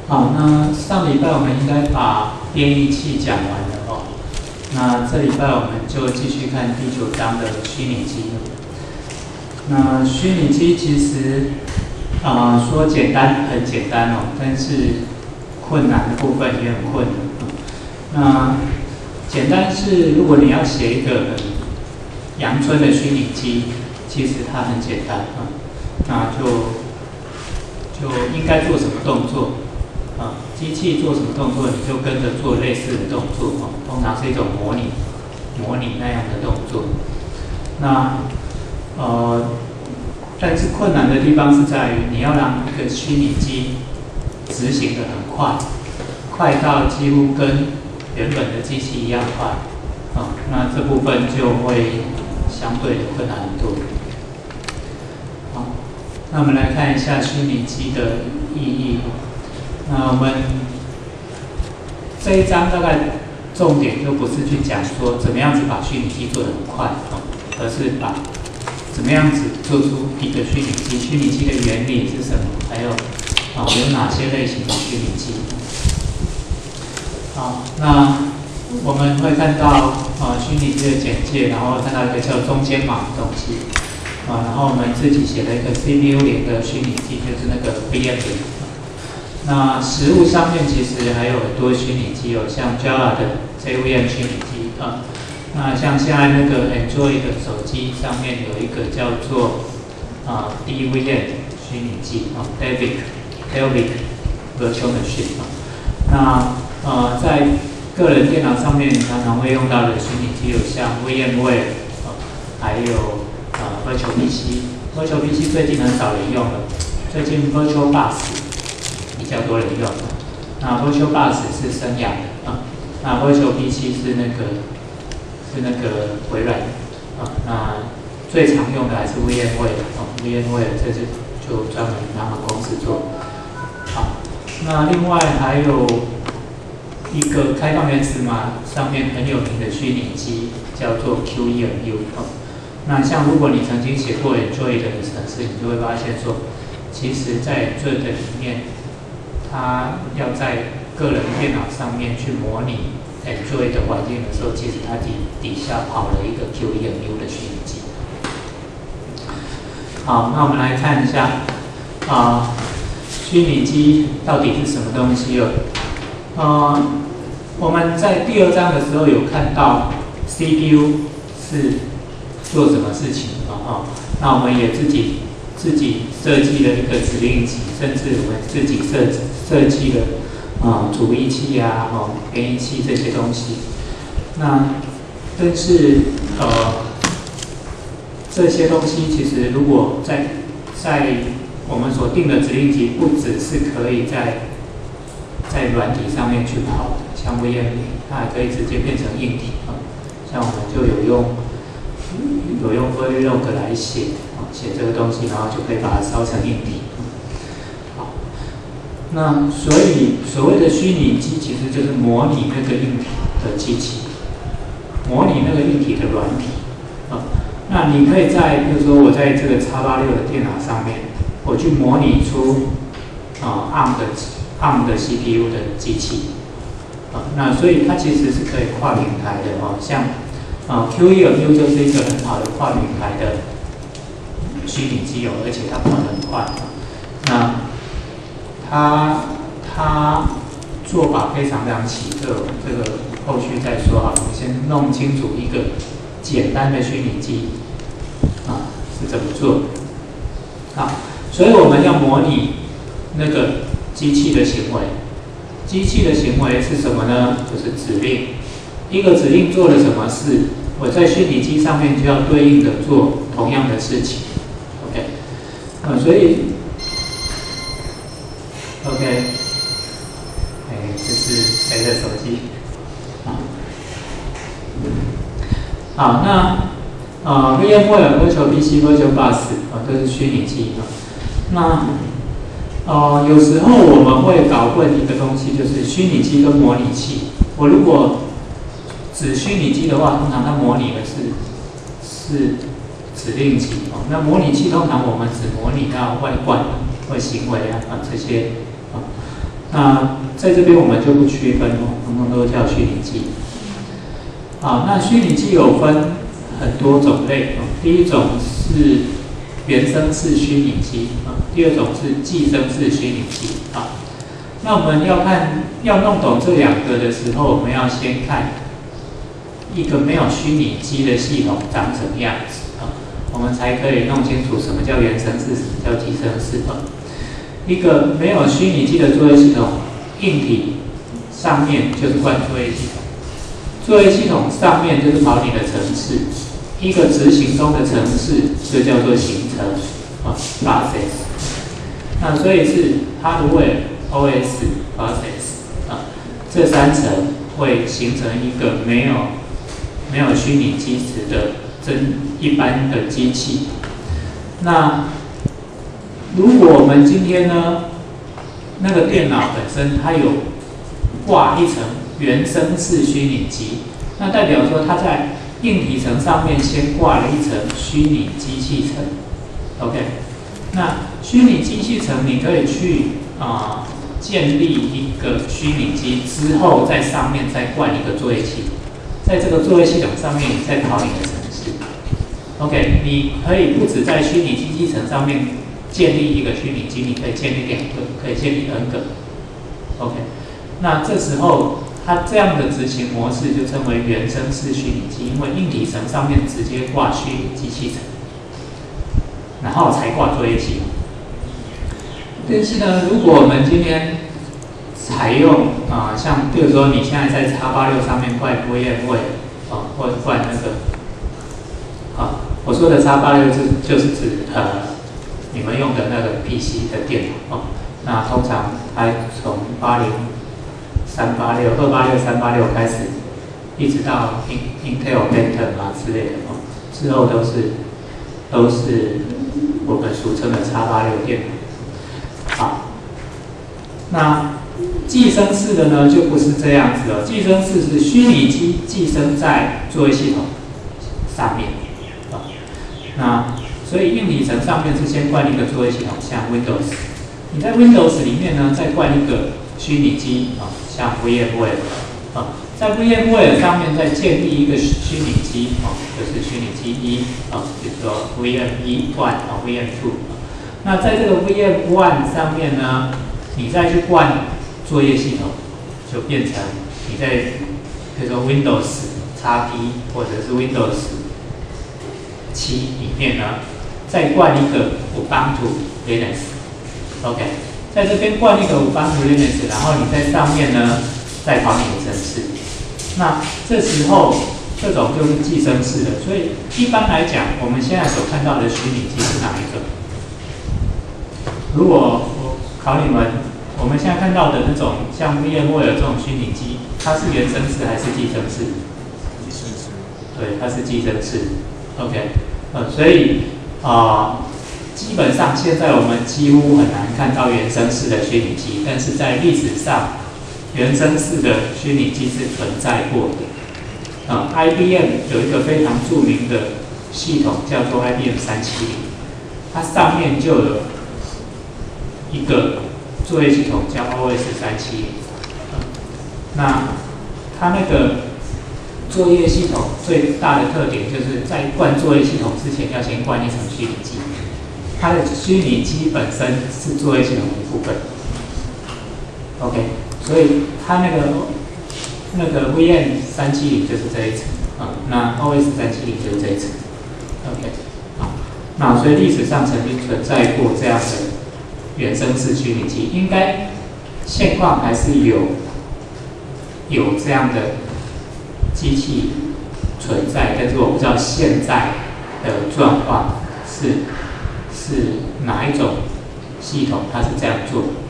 好，那上礼拜我们应该把编译器讲完了哦。那这礼拜我们就继续看第9章的虚拟机。那虚拟机其实说简单很简单哦，但是困难的部分也很困难。那简单是如果你要写一个很阳春的虚拟机，其实它很简单啊，那就应该做什么动作啊？机器做什么动作，你就跟着做类似的动作哦。通常是一种模拟那样的动作。那但是困难的地方是在于你要让一个虚拟机执行的很快，快到几乎跟原本的机器一样快啊。那这部分就会相对的困难很多。好，那我们来看一下虚拟机的意义。那我们这一章大概重点就不是去讲说怎么样子把虚拟机做得很快而是把怎么样子做出一个虚拟机，虚拟机的原理是什么，还有有哪些类型的虚拟机。好，那我们会看到虚拟机的简介，然后看到一个叫中间码的东西然后我们自己写了一个 CPU 0的虚拟机，就是那个 VM0。那实物上面其实还有很多虚拟机像 Java 的 JVM 虚拟机那像现在那个 Android 的手机上面有一个叫做DVM 虚拟机Dalvik Virtual Machine 那在个人电脑上面常常会用到的虚拟机有像 VMware 还有Virtual PC。Virtual PC 最近很少人用了，最近 Virtual Bus 比较多人用。那 Virtual Bus 是生养的那 Virtual PC 是那个微软那最常用的还是 VMware 这是就专门他们公司做。好，那另外还有一个开放源词码上面很有名的虚拟机叫做 QEMU。那像如果你曾经写过 Android 的程式，你就会发现说，其实在 Android 里面，它要在个人电脑上面去模拟 Android 的环境的时候，其实它底下跑了一个 QEMU 的虚拟机。好，那我们来看一下虚拟机到底是什么东西我们在第2章的时候有看到 CPU 是做什么事情那我们也自己设计了一个指令集，甚至我们自己设计了主译器编译器这些东西。那但是这些东西其实如果在我们所定的指令集，不只是可以在软体上面去跑的，像 VM0， 它还可以直接变成硬体像我们就有用 Verilog 来写这个东西，然后就可以把它烧成硬体。好，那所以所谓的虚拟机其实就是模拟那个硬体的机器，模拟那个硬体的软体那你可以比如说我在这个 X86 的电脑上面，我去模拟出ARM 的 CPU 的机器那所以它其实是可以跨平台的像QEMU 就是一个很好的跨平台的虚拟机而且它跑得很快那它做法非常非常奇特这个后续再说好了，我们先弄清楚一个简单的虚拟机是怎么做的所以我们要模拟那个机器的行为。机器的行为是什么呢？就是指令。一个指令做了什么事，我在虚拟机上面就要对应的做同样的事情。OK， 所以 OK， 这是谁的手机？好，那VMware、Virtual PC、Virtual Bus 都是虚拟机那有时候我们会搞混一个东西，就是虚拟机跟模拟器。我如果指虚拟机的话，通常它模拟的是指令集那模拟器通常我们只模拟到外观或行为这些那在这边我们就不区分哦，统统都叫虚拟机。好，那虚拟机有分很多种类哦。第一种是原生式虚拟机啊，第二种是寄生式虚拟机啊。那我们要弄懂这两个的时候，我们要先看一个没有虚拟机的系统长什么样子啊，我们才可以弄清楚什么叫原生式，什么叫寄生式啊。一个没有虚拟机的作业系统，硬体上面就是灌作业系统，作业系统上面就是跑你的程式，一个执行中的程式就叫做行程啊 process。那所以是 hardware、OS、process 啊，这三层会形成一个没有虚拟机时的一般的机器。那如果我们今天呢，那个电脑本身它有挂一层原生式虚拟机，那代表说它在硬体层上面先挂了一层虚拟机器层 ，OK？ 那虚拟机器层你可以去建立一个虚拟机之后，在上面再灌一个作业系统，在这个作业系统上面再跑你的程式 ，OK？ 你可以不止在虚拟机器层上面建立一个虚拟机，你可以建立2个，可以建立 N 个 ，OK？ 那这时候它这样的执行模式就称为原生式虚拟机，因为硬体层上面直接挂虚拟机器层，然后才挂作业系统。但是呢，如果我们今天采用像比如说你现在在 X86 上面灌 VMware 或者灌那个我说的 X86 就是指你们用的那个 PC 的电脑那通常它从286、386开始，一直到 Intel Pentium 之类的之后都是我们俗称的 X86 电脑。好，那寄生式的呢就不是这样子了。寄生式是虚拟机寄生在作业系统上面那所以硬体层上面是先灌一个作业系统，像 Windows。你在 Windows 里面呢再灌一个虚拟机像 VMware 在 VMware 上面再建立一个虚拟机就是虚拟机1比如说 VM1 VM2 那在这个 VM1 上面呢，你再去灌作业系统，就变成你在比如说 Windows XP 或者是 Windows 7里面呢，再灌一个 Ubuntu Linux，OK， 在这边灌一个 Ubuntu Linux， 然后你在上面呢再跑你的程式。那这时候这种就是寄生式的，所以一般来讲，我们现在所看到的虚拟机是哪一个？如果我考你们，我们现在看到的那种像 VMware 这种虚拟机，它是原生式还是寄生式？ 寄生式。 对，它是寄生式。OK， 所以基本上现在我们几乎很难看到原生式的虚拟机，但是在历史上，原生式的虚拟机是存在过的。IBM 有一个非常著名的系统叫做 IBM 370，它上面就有一个作业系统叫 OS370，那它那个作业系统最大的特点就是在灌作业系统之前要先灌一层虚拟机，它的虚拟机本身是作业系统的一部分。OK， 所以它那个 VM370就是这一层那 OS370就是这一层。OK， 好，那所以历史上曾经存在过这样的原生式虚拟机，应该现况还是有这样的机器存在，但是我不知道现在的状况是哪一种系统它是这样做的。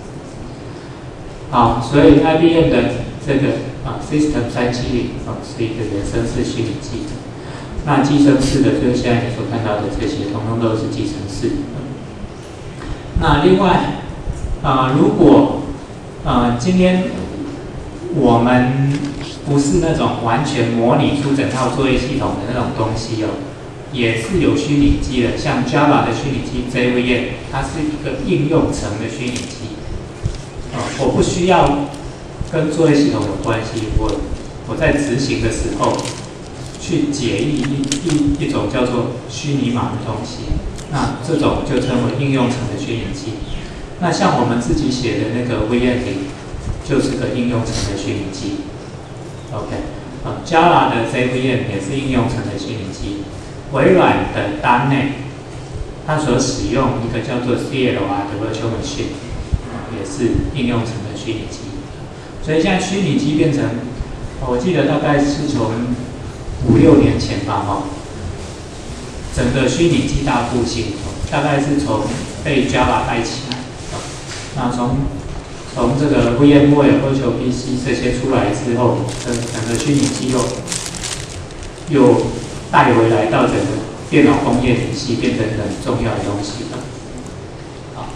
好，所以 IBM 的这个System 370是一个原生式虚拟机。那寄生式的就是现在你所看到的这些，统统都是寄生式。那另外，如果今天我们不是那种完全模拟出整套作业系统的那种东西也是有虚拟机的，像 Java 的虚拟机 JVM， 它是一个应用层的虚拟机我不需要跟作业系统有关系，我在执行的时候去解一种叫做虚拟码的东西，那这种就称为应用层的虚拟机。那像我们自己写的那个 VM0，就是个应用层的虚拟机。OK，Java 的 JVM 也是应用层的虚拟机。微软的 .NET 它所使用一个叫做 CLR 的 Virtual Machine， 也是应用层的虚拟机。所以现在虚拟机变成，我记得大概是从5、6年前吧，整个虚拟机大复兴，大概是从被 Java 带起来。那从这个 VMware Virtual PC 这些出来之后，整个虚拟机又带回来到整个电脑工业体系，变成很重要的东西了。好，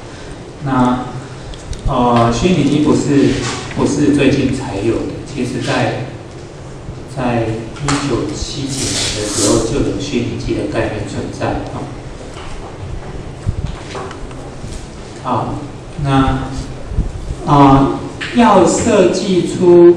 那虚拟机不是最近才有的，其实在1970年的时候就有虚拟机的概念存在。好，那要设计出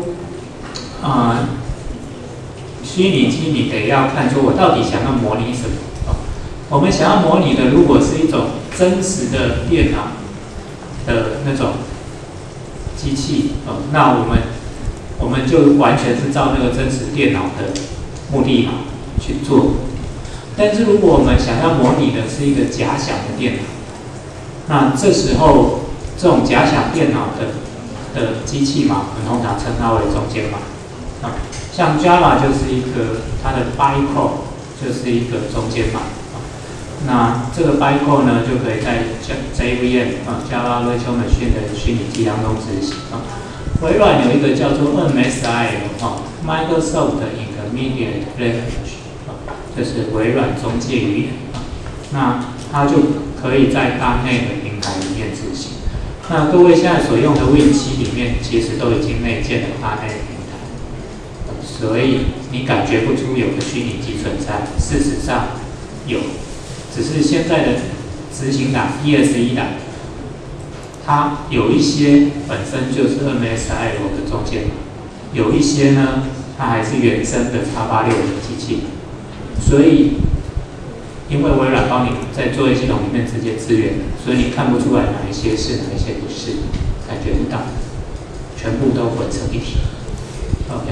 虚拟机，你得要看出我到底想要模拟什么。我们想要模拟的，如果是一种真实的电脑的那种机器，那我们就完全是照那个真实电脑的目的码去做。但是如果我们想要模拟的是一个假想的电脑，那这时候这种假想电脑的机器码，我们通常称它为中间码。像 Java 就是一个它的 bytecode 就是一个中间码。那这个 bytecode 呢，就可以在 JVM Java Virtual Machine 的虚拟机当中执行。微软有一个叫做 MSI Microsoft Intermediate Language， 就是微软中介语言。那它就可以在.NET的平台里面执行。那各位现在所用的 Win7里面，其实都已经内建了.NET平台，所以你感觉不出有个虚拟机存在，事实上有，只是现在的执行档 ES1 档，它有一些本身就是 MSIO 的中间码，有一些呢，它还是原生的 X86 的机器，所以因为微软帮你在作业系统里面直接支援，所以你看不出来哪一些是，哪一些不是，感觉不到，全部都混成一体。OK，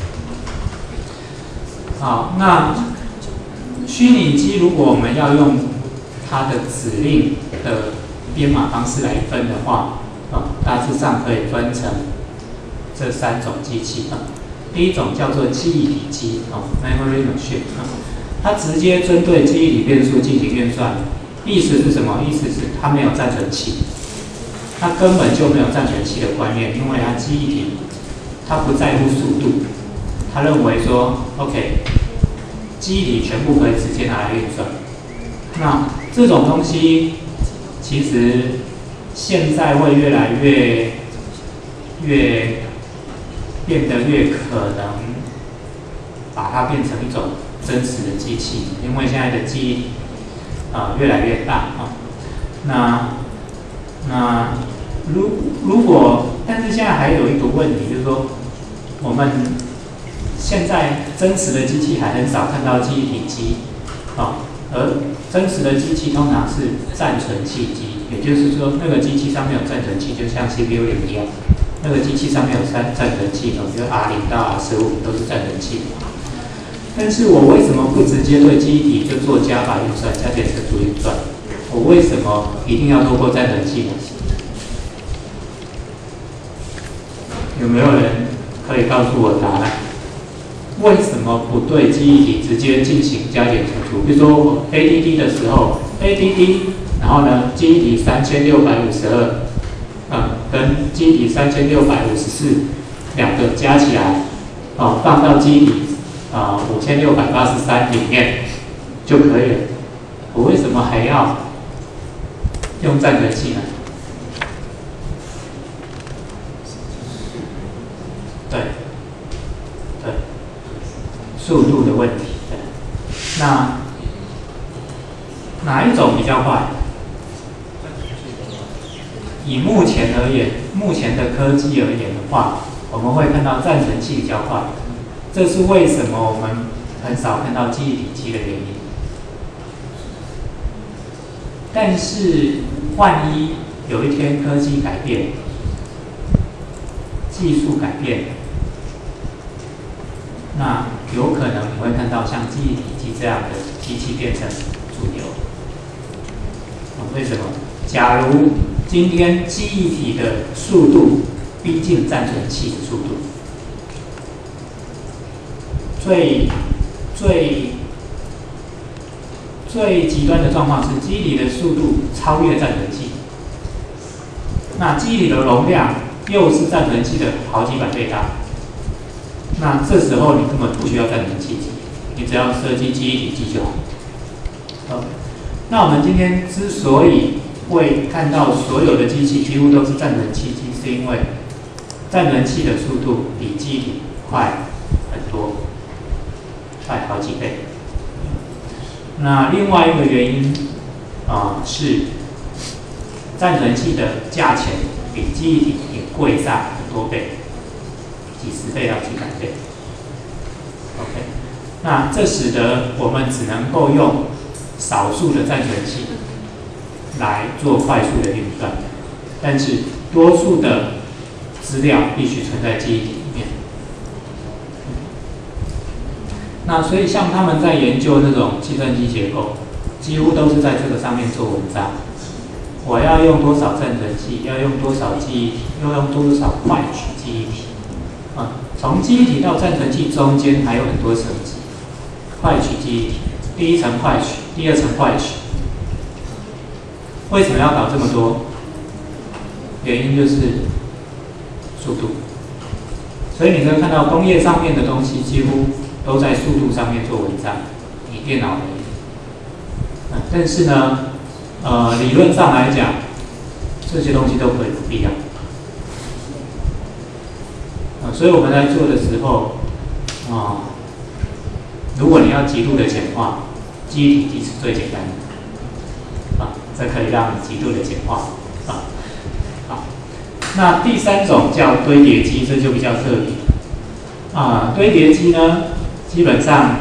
好，那虚拟机如果我们要用它的指令的编码方式来分的话，大致上可以分成这3种机器。第一种叫做记忆体机，memory machine，它直接针对记忆体变数进行运算。意思是什么？意思是它没有暂存器，它根本就没有暂存器的观念，因为它记忆体它不在乎速度，它认为说 OK， 记忆体全部可以直接拿来运算。那这种东西其实现在会越来越变得越可能把它变成一种真实的机器，因为现在的记忆越来越大那如果，但是现在还有一个问题，就是说我们现在真实的机器还很少看到记忆体机而真实的机器通常是暂存器机，也就是说那个机器上面有暂存器，就像 CPU0 一样，那个机器上面有暂存器，比如 R0 到 R15都是暂存器。但是我为什么不直接对记忆体就做加法运算、加减乘除运算？我为什么一定要透过暂存器呢？有没有人可以告诉我答案？为什么不对记忆体直接进行加减乘除？比如说我 ADD 的时候 ，ADD， 然后呢，记忆体3652，跟记忆体3654两个加起来，放到记忆体5683里面就可以了。我为什么还要用暂存器呢？对。速度的问题，那哪一种比较快？以目前而言， 目前的科技而言的话，我们会看到暂存器比较快，这是为什么我们很少看到记忆体机的原因。但是，万一有一天科技改变，技术改变，那有可能你会看到像记忆体机这样的机器变成主流。为什么？假如今天记忆体的速度逼近暂存器的速度，最极端的状况是记忆体的速度超越暂存器，那记忆体的容量又是暂存器的好几百倍大，那这时候你根本不需要暂存器机，你只要设计记忆体机就好。那我们今天之所以会看到所有的机器几乎都是暂存器机，是因为暂存器的速度比记忆体快很多，快好几倍。那另外一个原因是暂存器的价钱比记忆体也贵上很多倍，几十倍到几百倍。OK， 那这使得我们只能够用少数的暂存器来做快速的运算，但是多数的资料必须存在记忆体里面。那所以像他们在研究那种计算机结构，几乎都是在这个上面做文章。我要用多少暂存器，要用多少记忆体，又用多少快取记忆体。从记忆体到暂存器中间还有很多层级，快取记忆体，第一层快取，第二层快取。为什么要搞这么多？原因就是速度。所以你会看到工业上面的东西几乎都在速度上面做文章，以电脑而言。但是呢，理论上来讲，这些东西都可以不必要。所以我们在做的时候，如果你要极度的简化，记忆体机是最简单的，这可以让你极度的简化，好。那第三种叫堆叠机，这就比较特别，堆叠机呢，基本上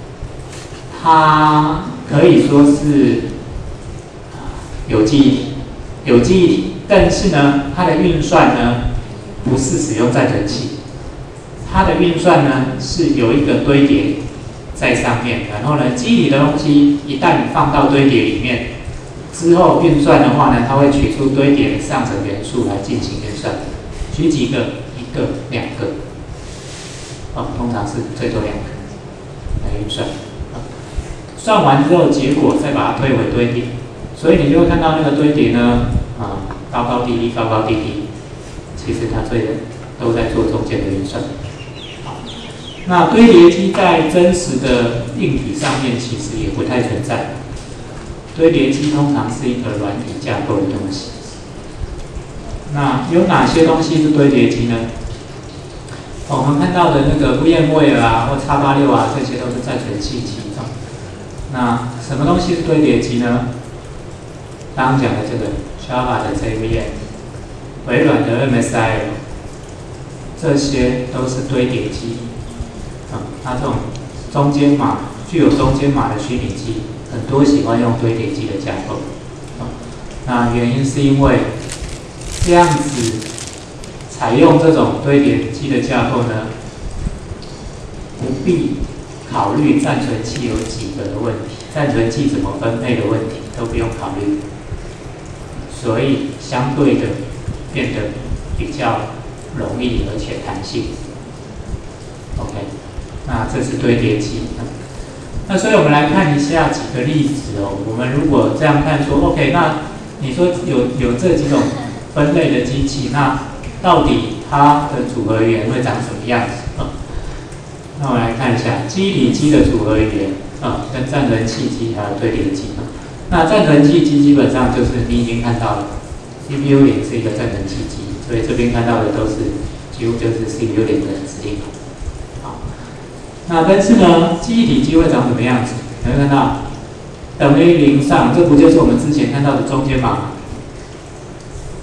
它可以说是有记忆体，但是呢，它的运算呢不是使用暂存器，它的运算呢是有一个堆叠在上面，然后呢，记忆体的东西一旦放到堆叠里面之后运算的话呢，它会取出堆叠的上层元素来进行运算，取几个，一个、两个，通常是最多两个来运算，算完之后结果再把它推回堆叠，所以你就会看到那个堆叠呢，高高低低，高高低低，其实它都在做中间的运算。那堆叠机在真实的硬体上面其实也不太存在，堆叠机通常是一个软体架构的东西。那有哪些东西是堆叠机呢？我们看到的那个 VMware 或 X86 这些都是暂存器机。那什么东西是堆叠机呢？刚刚讲的这个 Java 的 JVM， 微软的 MSIL， 这些都是堆叠机。它这种中间码具有中间码的虚拟机，很多喜欢用堆叠机的架构。那原因是因为这样子采用这种堆叠机的架构呢，不必考虑暂存器有几个的问题，暂存器怎么分配的问题都不用考虑，所以相对的变得比较容易而且弹性。OK， 那这是堆叠机。那所以我们来看一下几个例子哦。我们如果这样看说 ，OK， 那你说有这几种分类的机器，那到底它的组合语言会长什么样子？那我们来看一下记忆体机的组合语言跟暂存器机还有堆叠机。那暂存器机基本上就是你已经看到了 ，CPU 也是一个暂存器机，所以这边看到的都是几乎就是 CPU 里的指令。那但是呢，记忆体机会长什么样子？你会看到等于零上，这不就是我们之前看到的中间码？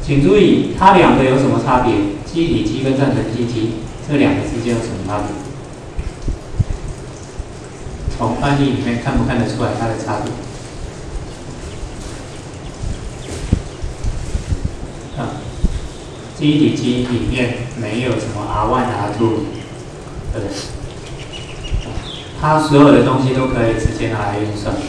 请注意，它两个有什么差别？记忆体机跟暂存器机这两个之间有什么差别？从范例里面看不看得出来它的差别？记忆体机里面没有什么 R1、R2， 对不对？它所有的东西都可以直接拿来运算。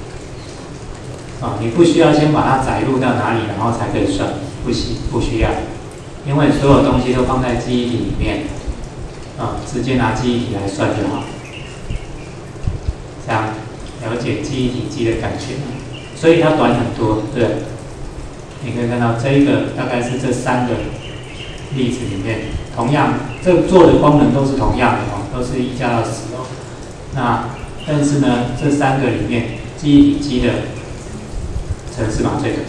你不需要先把它载入到哪里，然后才可以算，不需要，因为所有东西都放在记忆体里面，直接拿记忆体来算就好。这样了解记忆体机的感觉，所以它短很多，对。你可以看到这一个大概是这3个例子里面，同样这做的功能都是同样的都是1加到10那但是呢，这3个里面记忆体机的程式码最短，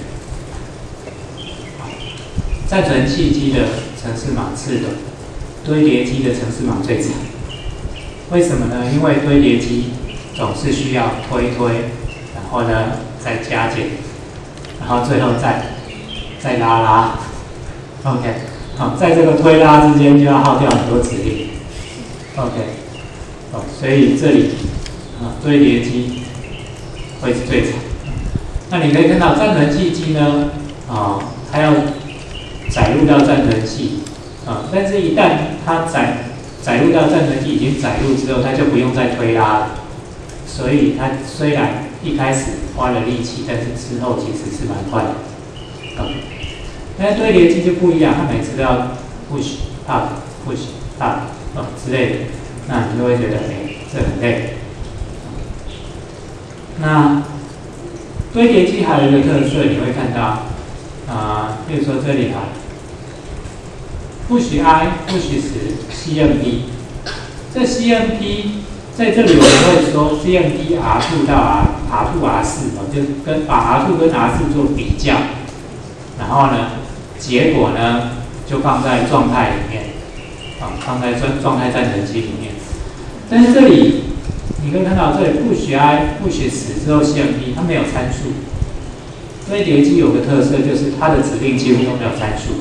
暂存器机的程式码次短，堆叠机的程式码最长。为什么呢？因为堆叠机总是需要推，然后呢再加减，然后最后再拉。OK， 好，在这个推拉之间就要耗掉很多指令。OK， 所以这里堆叠机会是最长。那你可以看到暂存器机呢，它要载入到暂存器，但是一旦它载入到暂存器已经载入之后，它就不用再推拉了。所以它虽然一开始花了力气，但是之后其实是蛮快的。但是堆叠机就不一样，它每次都要 push up 之类的，那你就会觉得这很累。那堆叠机还有一个特色，你会看到比如说这里push i、push 10、CMP， 这 CMP 在这里我们会说 CMP R2 到 R2、R4， 就把 R2 跟 R4 做比较，然后呢，结果呢就放在状态里面，放在状态暂存器里面。但是这里你可以看到，这里 push i、push 10之后 CMP 它没有参数。堆叠机有个特色就是它的指令几乎都没有参数，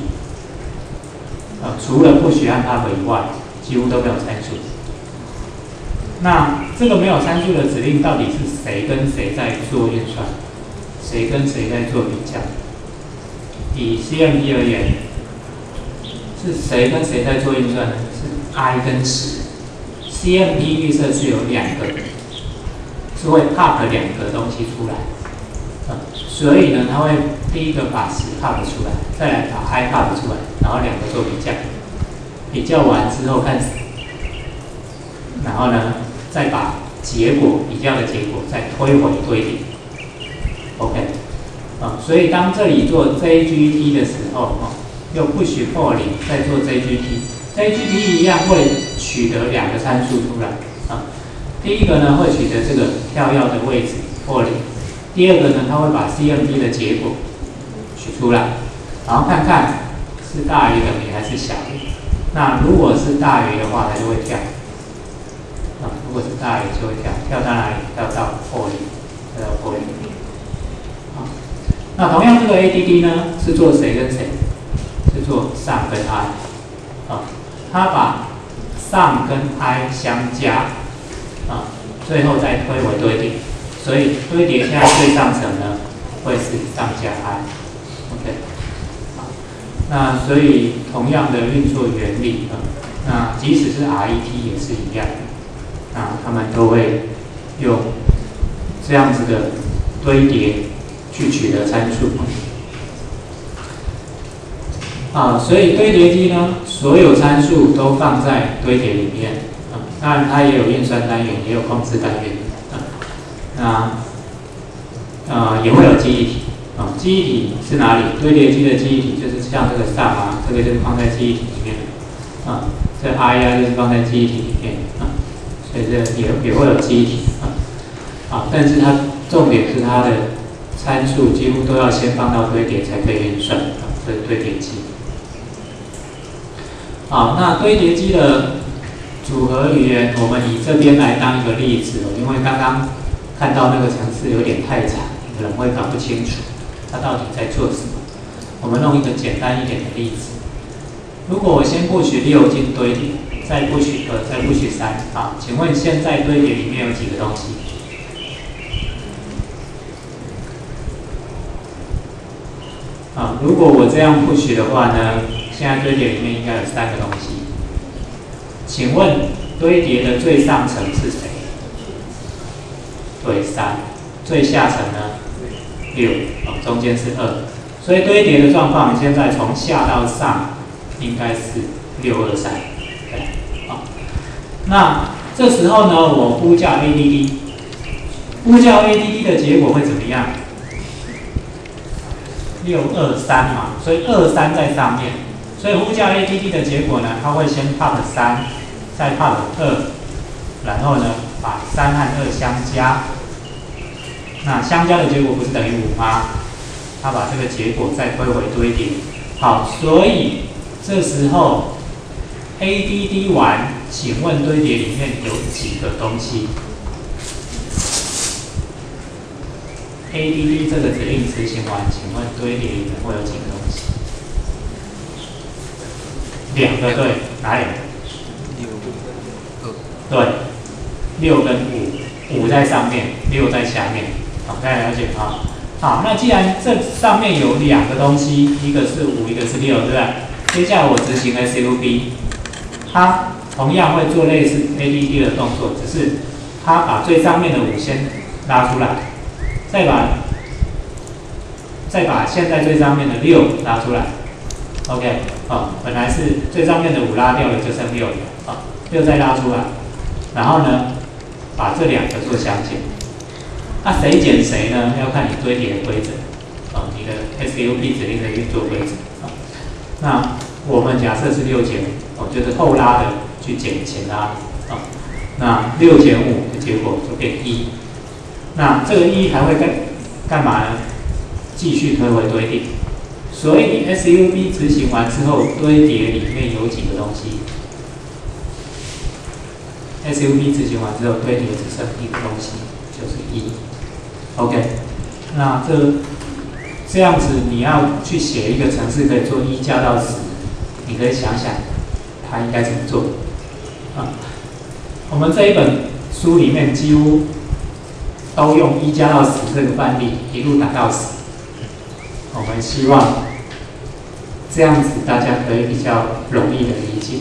除了push和 pop 以外，几乎都没有参数。那这个没有参数的指令到底是谁跟谁在做运算？谁跟谁在做比较？以 CMP 而言，是谁跟谁在做运算呢？是 i 跟10。CMP 预设是有2个，是会 pop 2个东西出来。所以呢，它会第一个把10 pop 出来，再来把 i pop 出来，然后2个做比较。比较完之后看，然后呢，再把比较的结果再推回堆叠。OK， 所以当这里做 JGT 的时候，用 push for 0再做 JGT 一样会取得2个参数出来。第一个呢会取得这个跳跃的位置 for 0，第二个呢它会把 CMP 的结果取出来，然后看看是大于等于还是小于。那如果是大于的话，它就会跳。如果是大于就会跳到哪里？跳到 for 0，跳到 for 0。那同样这个 ADD 呢是做谁跟谁？是做 sum 跟 i。它把 sum 跟 i 相加，最后再推回堆叠。所以堆叠现在最上层呢会是 sum 加 i。OK。那所以同样的运作原理那即使是 RET 也是一样的。那他们都会用这样子的堆叠去取得参数。所以堆叠机呢，所有参数都放在堆叠里面。当然它也有运算单元，也有控制单元。也会有记忆体。记忆体是哪里？堆叠机的记忆体就是像这个 sum 这个就是放在记忆体里面的。这 i 就是放在记忆体里面。所以这也会有记忆体。但是它重点是它的参数几乎都要先放到堆叠才可以运算。这是堆叠机。那堆叠机的组合语言，我们以这边来当一个例子因为刚刚看到那个程式有点太长，可能会搞不清楚它到底在做什么。 我们弄一个简单一点的例子。如果我先push6进堆叠，再push2，再push 3，啊，请问现在堆叠里面有几个东西？啊，如果我这样push的话呢，现在堆叠里面应该有3个东西。请问堆叠的最上层是谁？对，3。最下层呢？6。哦，中间是2。所以堆叠的状况，现在从下到上应该是6、2、3。对，好。那这时候呢，我呼叫 ADD， 呼叫 ADD 的结果会怎么样？6、2、3嘛，所以2、3在上面，所以呼叫 ADD 的结果呢，它会先 pop 3，再 pop 2，然后呢把3和2相加，那相加的结果不是等于5吗？它把这个结果再推回堆叠。好，所以这时候 ADD 完，请问堆叠里面有几个东西？ADD 这个指令执行完，请问堆叠里面会有几个东西？2个，对，哪2个？对，6跟5，5在上面，6在下面。好，大家了解啊？好，那既然这上面有2个东西，一个是5，一个是6，对不对？接下来我执行 SUB， 它同样会做类似 ADD 的动作，只是它把最上面的5先拉出来。再把现在最上面的6拉出来 ，OK， 本来是最上面的5拉掉了，就剩6了，6再拉出来，然后呢，把这2个做相减，那谁减谁呢？要看你堆叠的规则，你的 SUB 指令的运作规则，那我们假设是6减5，就是后拉的去减前拉，那6减5的结果就变1。那这个1还会干嘛呢？继续推回堆叠。所以 SUB 执行完之后，堆叠里面有几个东西 ？SUB 执行完之后，堆叠只剩一个东西，就是1。OK， 那这样子你要去写一个程式可以做1加到10，你可以想想它应该怎么做我们这一本书里面几乎都用1加到10这个范例一路打到10，我们希望这样子大家可以比较容易的理解。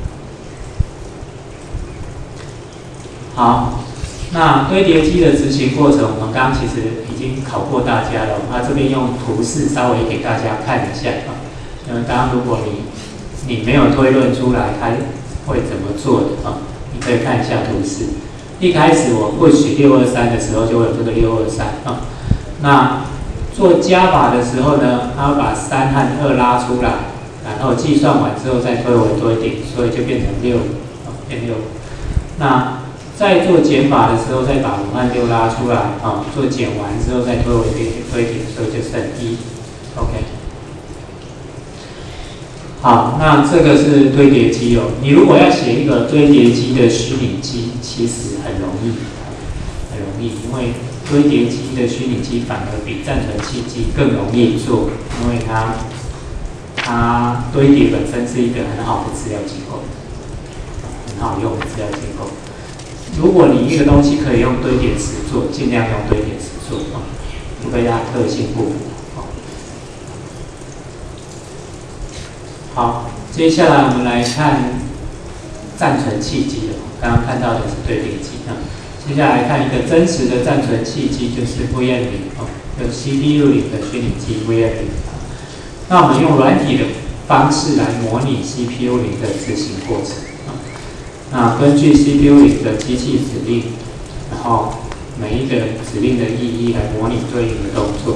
好，那堆叠机的执行过程，我们刚刚其实已经考过大家了，那这边用图示稍微给大家看一下因为刚刚如果你没有推论出来它会怎么做的你可以看一下图示。一开始我push 623的时候就会有这个623那做加法的时候呢，它会把3和2拉出来，然后计算完之后再推回堆叠，所以就变成6变6。那在做减法的时候，再把5和6拉出来做减完之后再推回堆叠，所以就剩1。OK。好，那这个是堆叠机你如果要写一个堆叠机的虚拟机，其实很容易，因为堆叠机的虚拟机反而比暂存器机更容易做，因为它堆叠本身是一个很好的资料结构，很好用的资料结构。如果你一个东西可以用堆叠词做，尽量用堆叠词做除非它特性不符。好，接下来我们来看暂存器机刚刚看到的是堆叠机接下来看一个真实的暂存器机，就是 VM0 有 CPU0 的虚拟机 VM0。那我们用软体的方式来模拟 CPU0 的执行过程那根据 CPU0 的机器指令，然后每一个指令的意义来模拟对应的动作。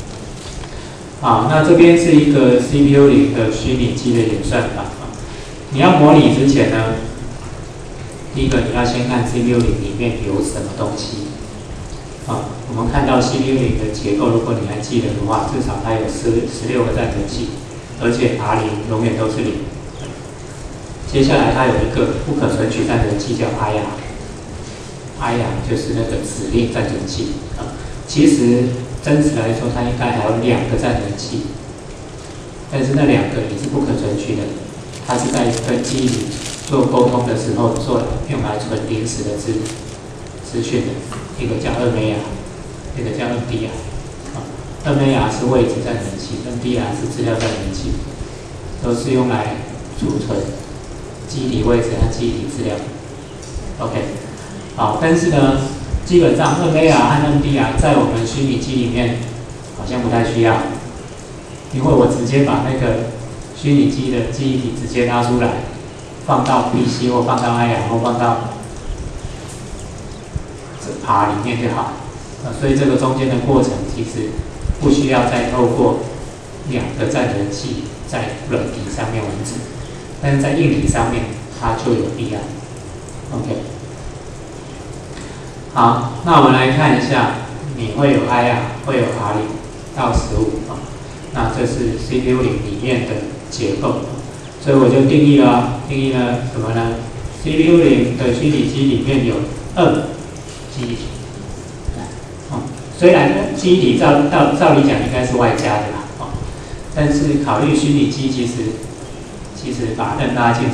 那这边是一个 CPU0 的虚拟机的演算法你要模拟之前呢，第一个你要先看 CPU0 里面有什么东西我们看到 CPU0 的结构，如果你还记得的话，至少它有16个暂存器，而且 R0 永远都是0。接下来它有一个不可存取暂存器叫 IR 就是那个指令暂存器其实真实来说，它应该还有2个暂存器但是那两个也是不可存取的，它是在跟记忆体做沟通的时候用来存临时的资讯的，一个叫2MA，一个叫MDR。2MA是位置占领器，MDR是资料占领器，都是用来储存记忆体位置和记忆体资料。OK， 好，但是呢，基本上2MA和MDR在我们虚拟机里面好像不太需要，因为我直接把那个虚拟机的记忆体直接拉出来，放到 PC 或放到 IR 或放到R 里面就好。所以这个中间的过程其实不需要再透过两个占人器在软体上面完成，但是在硬体上面它就有必要。OK， 好，那我们来看一下，你会有 IR， 会有 R0到15啊，那这是 CPU 里面的结构，所以我就定义了什么呢 ？CPU 的虚拟机里面有记忆体。虽然记忆体照理讲应该是外加的啦，但是考虑虚拟机其实把 N 拉进来，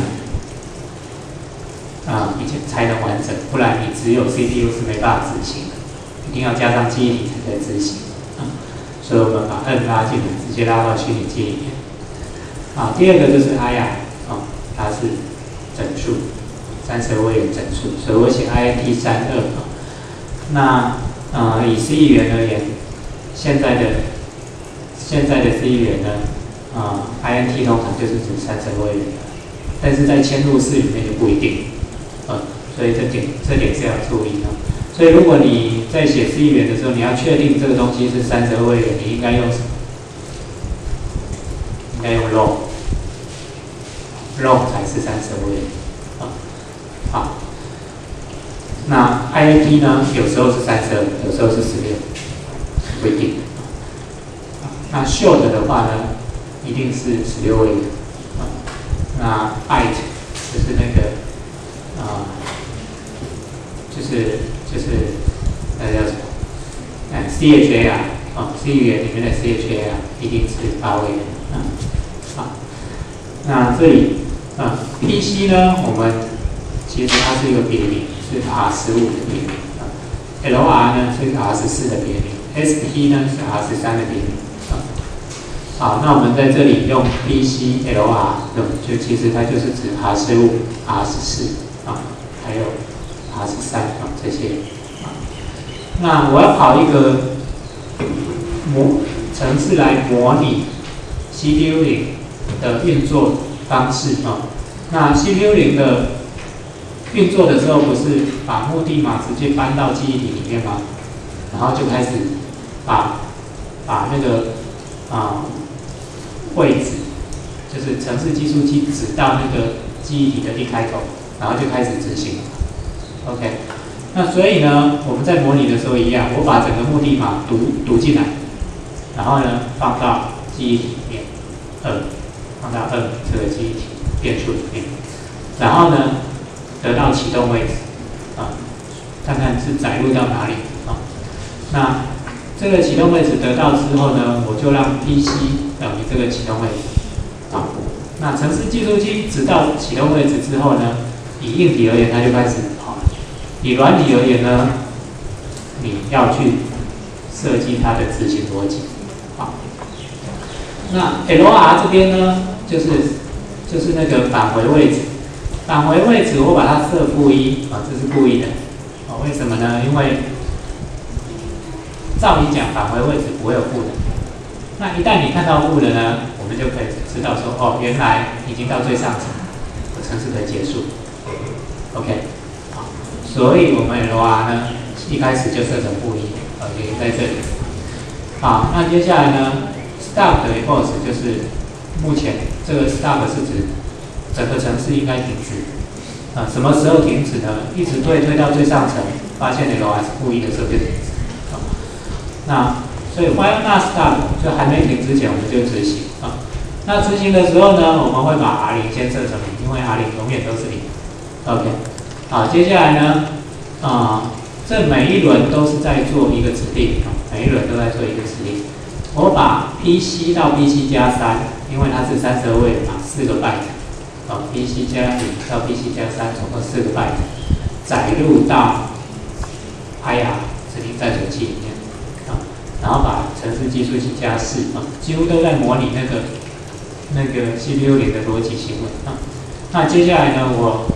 以前才能完整，不然你只有 CPU 是没办法执行的，一定要加上记忆体才能执行。所以我们把 N 拉进来，直接拉到虚拟机里面。第二个就是 IR， 它是整数，32位元整数，所以我写 INT32。那以 C 语言而言，现在的 C 语言呢，INT 通常就是指32位元，但是在嵌入式里面就不一定，所以这点是要注意的。所以如果你在写 C 语言的时候，你要确定这个东西是32位元，你应该用什么？应该用 long 才是32位元。好。那 INT 呢？有时候是32，有时候是16，不一定。那 short 的话呢，一定是16位元。那 byte 就是那个就是那叫什么？CHAR C 语言里面的 CHAR 一定是8位元。那这里PC 呢，我们其实它是一个别名。是 R15的别名，LR 呢是 R14的别名 ，SP 呢是 R13的别名。好，那我们在这里用 PC LR， 就其实它就是指 R15、R14还有 R13这些。那我要跑一个程式来模拟 CPU 0的运作方式那 CPU 0的运作的时候，不是把目的码直接搬到记忆体里面吗？然后就开始把那个位置，就是程式计数器指到那个记忆体的一开口，然后就开始执行。OK， 那所以呢，我们在模拟的时候一样，我把整个目的码读进来，然后呢放到记忆体里面，放到这个记忆体变数里面，然后呢。得到启动位置看看是载入到哪里那这个启动位置得到之后呢，我就让 PC 等于这个启动位置那程式计数器指到启动位置之后呢，以硬体而言，它就开始跑；以软体而言呢，你要去设计它的执行逻辑。那 LR 这边呢，就是那个返回位置。返回位置我把它设负1这是故意的为什么呢？因为照理讲返回位置不会有负的，那一旦你看到负的呢，我们就可以知道说原来已经到最上层，我程式可以结束。OK， 好，所以我们 LR 呢一开始就设成负1原因在这里。好，那接下来呢 ，stop 的 epoch 就是目前这个 stop 是指。整个程式应该停止，什么时候停止呢？一直推到最上层，发现 LR 是负1的时候就停止。那所以 while not stop 就还没停之前，我们就执行那执行的时候呢，我们会把 R0先设成0，因为 R0永远都是0。OK， 好，接下来呢，这每一轮都是在做一个指令每一轮都在做一个指令。我把 PC 到 PC+3 因为它是32位元嘛，4个 byte， BC 加0到 BC 加3，总共4个 byte， 载入到 IR 指令暂存器里面，然后把程式计数器加4，几乎都在模拟那个 CPU 里的逻辑行为那接下来呢，我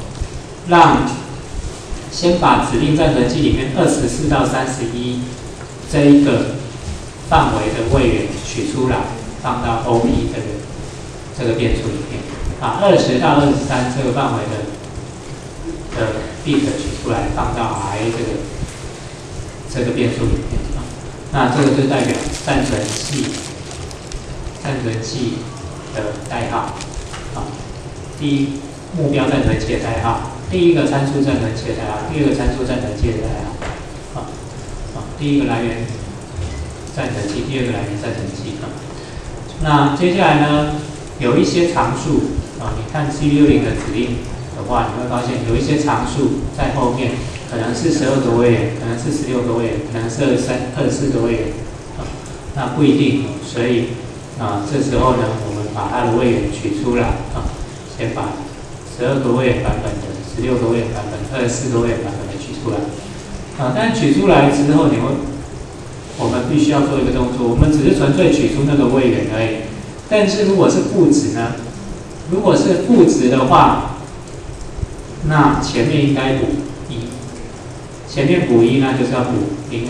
先把指令暂存器里面24到31这一个范围的位元取出来，放到 OP 这个变数里面，把20到23这个范围的 bit 取出来，放到 RA 这个变数里面那这个就代表暂存器的代号第一目标暂存器的代号，第一个参数暂存器的代号，第二个参数暂存器的代号第一个来源暂存器，第二个来源暂存器那接下来呢，有一些常数你看 CPU0 的指令的话，你会发现有一些常数在后面，可能是12个位元，可能是16个位元，可能是24个位元那不一定，所以这时候呢，我们把它的位元取出来先把12个位元版本的、16个位元版本、24个位元版本的取出来但取出来之后，我们必须要做一个动作，我们只是纯粹取出那个位元而已。但是如果是负值呢？如果是负值的话，那前面应该补1，前面补1，那就是要补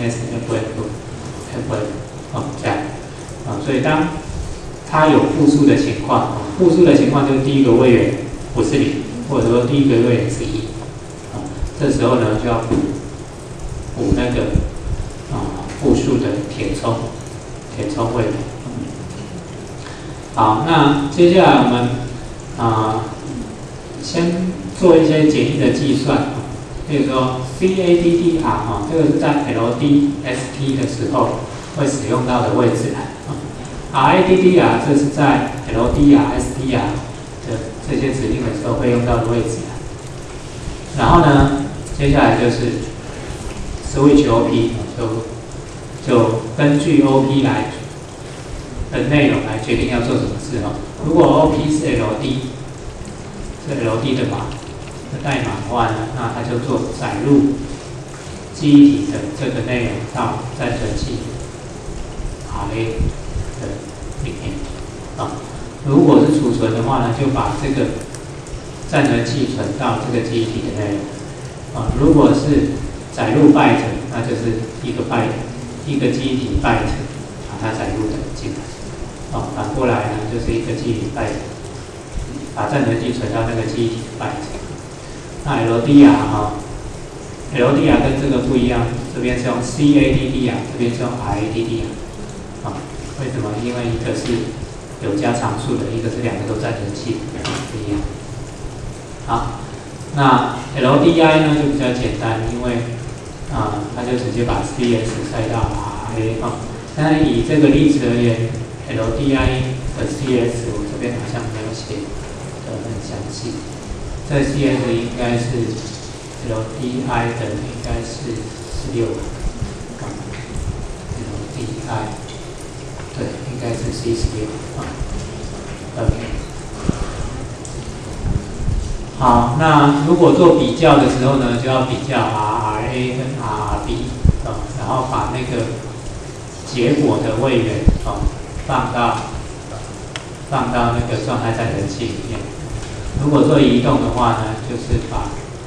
0s_f_f 这样所以当它有负数的情况，负数的情况就是第一个位元不是0，或者说第一个位元是1这时候呢就要补那个复数的填充位元好，那接下来我们先做一些简易的计算比如说 CADDR 这个是在 LDST 的时候会使用到的位置RADDR 这是在 LDR、SDR 的这些指令的时候会用到的位置然后呢，接下来就是 switch OP 就根据 OP 的内容来决定要做什么事如果 OP 是 LD 的代码的话呢，那它就做载入记忆体的这个内容到暂存器 RA 的里面如果是储存的话呢，就把这个暂存器存到这个记忆体的内容如果是载入 byte， 那就是一个记忆体 byte 把它载入的进来反过来呢，就是一个记忆体 byte 把暂存器存到那个记忆体 byte。那 LDR 跟这个不一样，这边是用 CADDR， 这边是用 RADDR 为什么？因为一个是有加常数的，一个是两个都暂存器，不一样。好，那 LDI 呢就比较简单，因为它就直接把 CS 塞到 RA 但以这个例子而言 ，LDI 的 CS 我这边好像没有写的很详细。这 CS 应该是 LDI 的，应该是16个LDI 对，应该是 C16OK。好，那如果做比较的时候呢，就要比较 RA 跟 RB 然后把那个结果的位元放到那个状态暂存器里面。如果做移动的话呢，就是把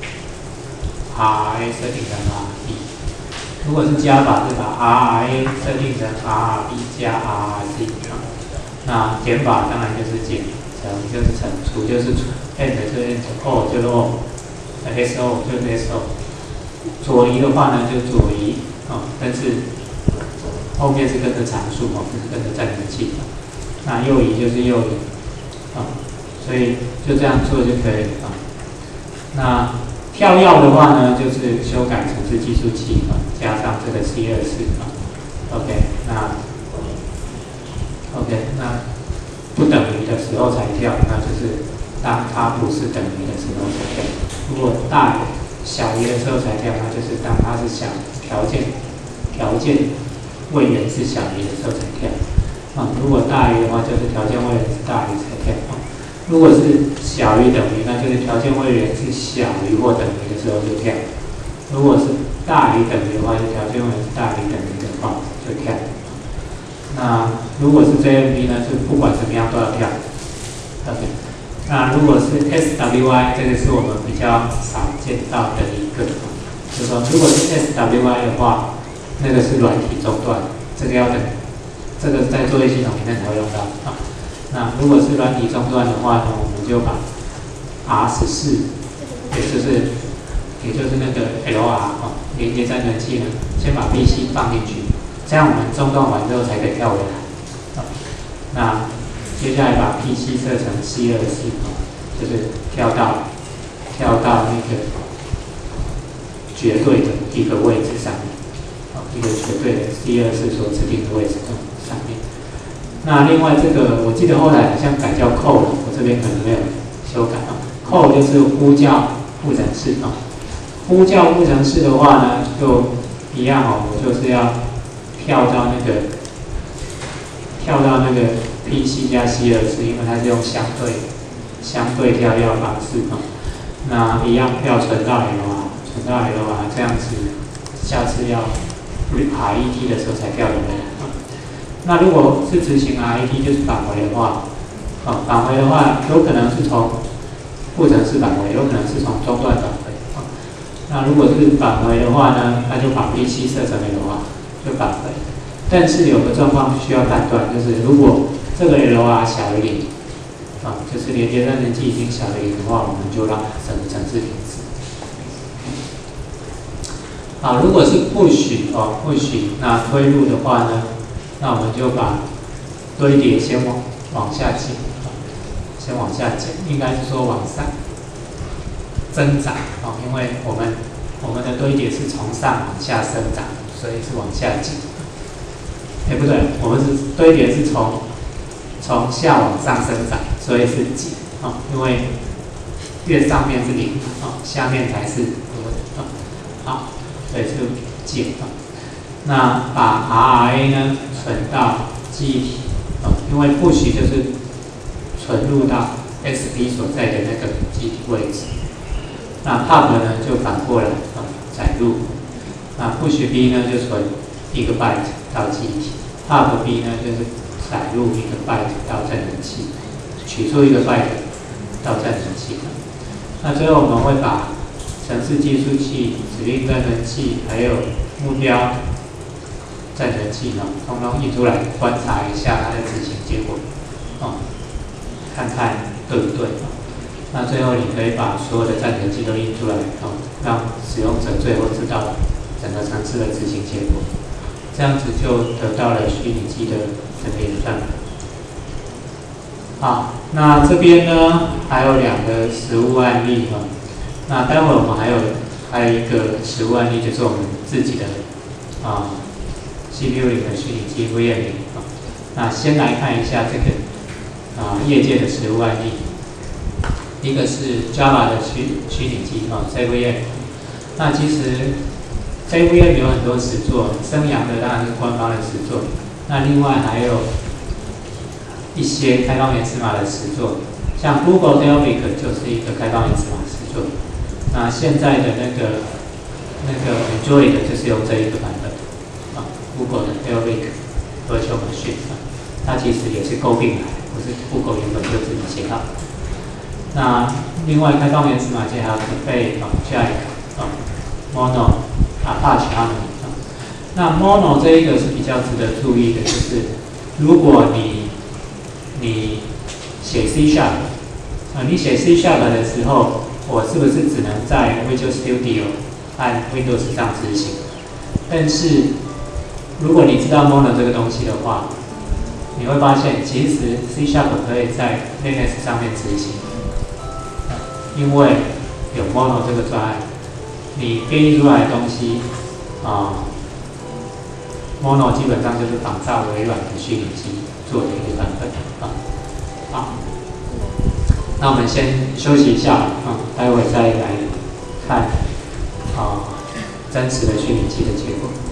RA 设定成 RB。如果是加法，是把 RA 设定成 RB 加 RC。那减法当然就是减，乘就是乘，除就是除 ，and 就是 and，o 就是 o，so 就是 so。左移的话呢，就左移但是后面是跟着常数不是跟着暂存器。那右移就是右移所以就这样做就可以了那跳跃的话呢，就是修改程式计数器加上这个 C24OK， 那不等于的时候才跳，那就是当它不是等于的时候才跳。如果大于小于的时候才跳，那就是当它是条件位元是小于的时候才跳。 如果大于的话，就是条件位元是大于才跳。如果是小于等于，那就是条件位元是小于或等于的时候就跳。如果是大于等于的话，就条件位元是大于等于的话就跳。那如果是 JMP 呢，是不管怎么样都要跳。OK。那如果是 SWI， 这个是我们比较少见到的一个，就是说，如果是 SWI 的话，那个是软体中断，这个要等，这个在作业系统里面才会用到啊。那如果是软体中断的话呢，我们就把 R14， 也就是那个 LR 连接粘存器呢，先把 PC 放进去，这样我们中断完之后才可以跳回来。那接下来把 PC 设成 C24， 就是跳到那个绝对的一个位置上面，一个绝对的 C24 所指定的位置上面。那另外这个我记得后来好像改叫 call， 我这边可能没有修改call 就是呼叫复程式呼叫复程式的话呢，就一样我就是要跳到那个 PC 加 C24， 因为它是用相对跳跃方式那一样要存到 LR， 这样子下次要 RET 的时候才跳回来。那如果是执行 RET 就是返回的话，有可能是从复程式返回，有可能是从中断返回。那如果是返回的话呢，那就把 PC 设成 LR 就返回。但是有个状况需要判断，就是如果这个 LR 小于0，就是连接粘存器已经小于0的话，我们就让整个程式停止。如果是push 那推入的话呢，那我们就把堆叠先往下减，应该是说往上增长因为我们的堆叠是从上往下生长，所以是往下减。不对，我们是堆叠是从下往上生长，所以是减因为越上面是0下面才是好，所以是减那把 RRA 呢存到记忆体因为push就是存入到 SP 所在的那个记忆体位置。那 pub 呢就反过来载入。那 push B 呢就存1个 byte 到记忆体 ，pub B 呢就是载入1个 byte 到暂存器，取出1个 byte 到暂存器。那最后我们会把程式计数器、指令暂存器还有目标暂存器通通印出来，观察一下它的执行结果看看对不对那最后你可以把所有的暂存器都印出来让使用者最后知道整个程式的执行结果，这样子就得到了虚拟机的整个演算。好，那这边呢还有2个实物案例那待会我们还有一个实物案例，就是我们自己的CPU 里的虚拟机 VM 那先来看一下这个业界的实物案例。一个是 Java 的虚拟机JVM。那其实 JVM 有很多实作，生阳的当然是官方的实作，那另外还有一些开放源尺码的实作，像 Google Delphic 就是一个开放源尺码实作。那现在的那个 Android 就是用这一个版本Google 的 Delphic Virtual Machine 它其实也是购并来，不是 Google 原本就自己写好。那另外开放源尺码界还有 Jack、Mono、Apache Harmony。那 Mono 这一个是比较值得注意的，就是如果你写 C#， 你写 C# 的时候，我是不是只能在 Visual Studio 和 Windows 上执行？但是如果你知道 Mono 这个东西的话，你会发现其实 C# 可以在 Linux 上面执行。因为有 Mono 这个专案，你编译出来的东西Mono 基本上就是仿照微软的虚拟机做的一个版本好，那我们先休息一下待会再来看真实的虚拟机的结果。